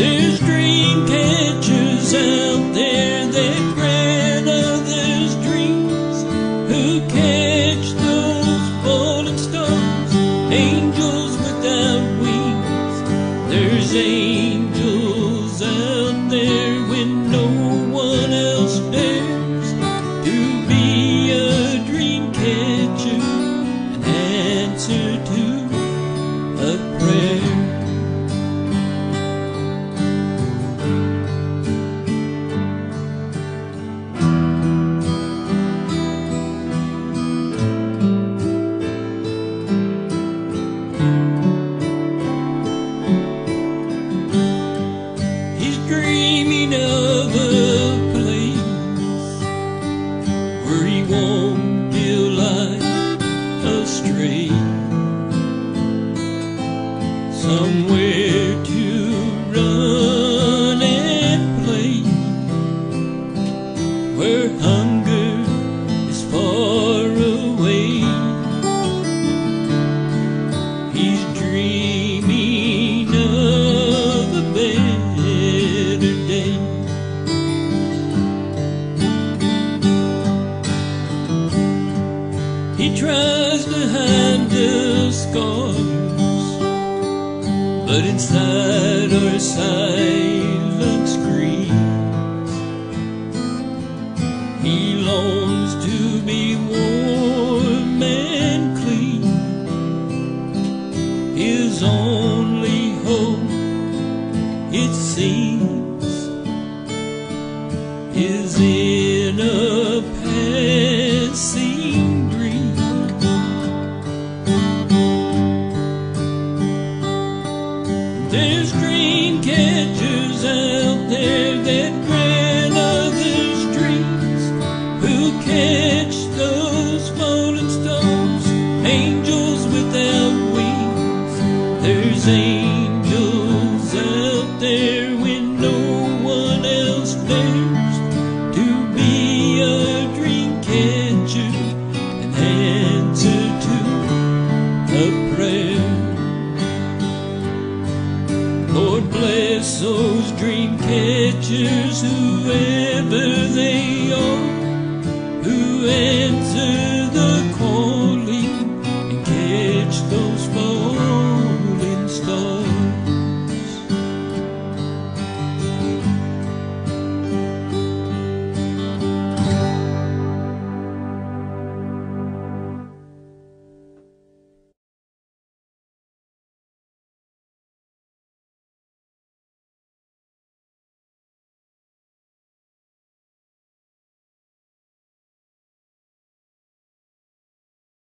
There's dream catchers out there that grant others dreams, who catch those falling stars, angels without wings. There's angels out there when no one else dares to be a dream catcher, an answer to a prayer. Dreaming of a place where he won't feel like a stray, somewhere to run and play, where hunger is far away. He's dreaming of a better day. He tries to hide the scars, but inside our silence screams. He longs to be warm and clean. His only hope, it seems, is in a passing dream. There's dream catchers out there that grant others dreams, who catch those falling stars, angels without wings. There's angels out there when no one else dares to be a dream catcher, an answer to a prayer. Lord bless those dream catchers, whoever they are, who answer